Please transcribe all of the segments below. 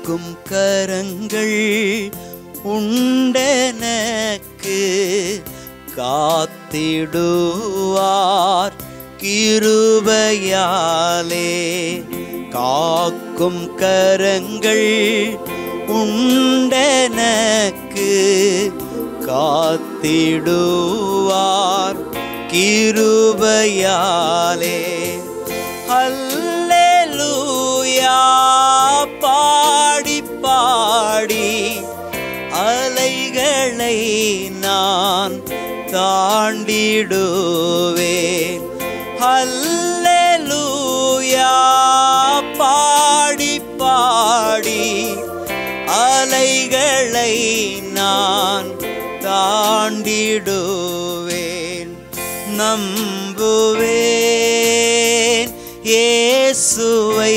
காக்கும் கரங்கள் உண்டெனக்கு காத்திடுவார் கிருபையாலே. காக்கும் கரங்கள் உண்டெனக்கு காத்திடுவார் கிருபையாலே. அல்லேலூயா பாடி பாடி அலைகளை நான் தாண்டிடுவேன். அல்லேலூயா பாடி பாடி அலைகளை நான் தாண்டிடுவேன். நம்புவேன் இயேசுவை,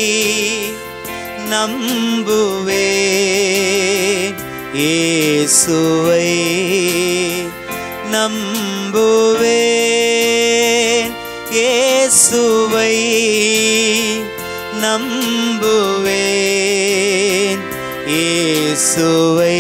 நம்புவேன் இயேசுவை, நம்புவேன் இயேசுவை, நம்புவேன் இயேசுவை.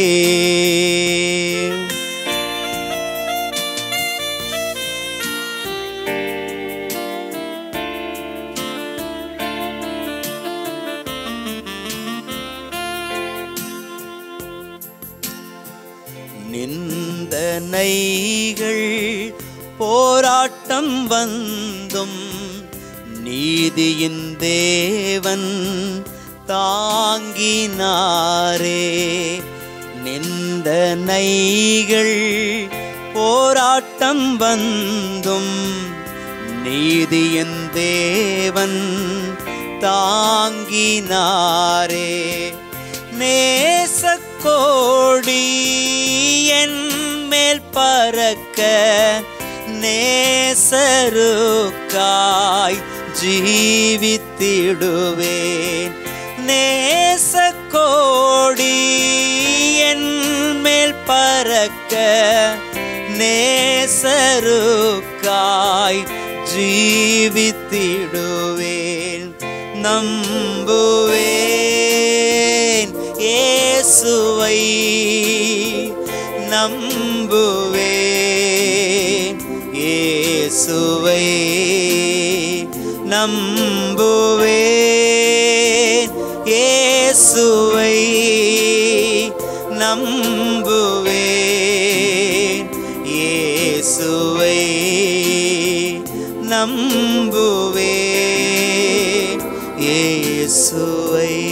நிந்தனைகள் போராட்டம் வந்தும் நீதியின் தேவன் தாங்கினாரே. நிந்தனைகள் போராட்டம் வந்தும் நீதியின் தேவன் தாங்கினாரே. நேசக்கோடி என் மேல் பறக்க நேசருக்காய் ஜீவித்திடுவேன். நேசக்கோடி என் மேல் பறக்க நேசருக்காய் ஜீவித்திடுவேன். நம்புவேன் இயேசுவை, நம்புவேன் இயேசுவை, நம்புவேன் இயேசுவை, நம்புவேன் இயேசுவை, நம்புவேன் இயேசுவை.